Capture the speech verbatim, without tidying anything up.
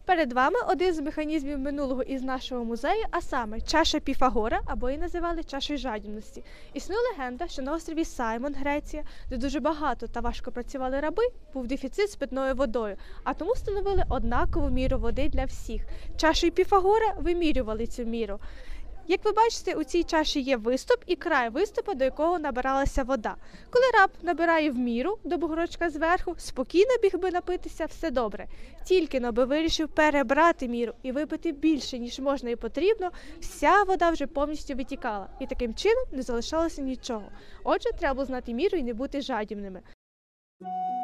Перед вами один з механізмів минулого із нашого музею, а саме чаша Піфагора, або її називали чашею жадібності. Існує легенда, що на острові Саймон, Греція, де дуже багато та важко працювали раби, був дефіцит з питною водою, а тому встановили однакову міру води для всіх. Чашею Піфагора вимірювали цю міру. Як ви бачите, у цій чаші є виступ і край виступу, до якого набиралася вода. Коли раб набирає в міру до бугорочка зверху, спокійно біг би напитися, все добре. Тільки но би вирішив перебрати міру і випити більше, ніж можна і потрібно, вся вода вже повністю витікала. І таким чином не залишалося нічого. Отже, треба було знати міру і не бути жадібними.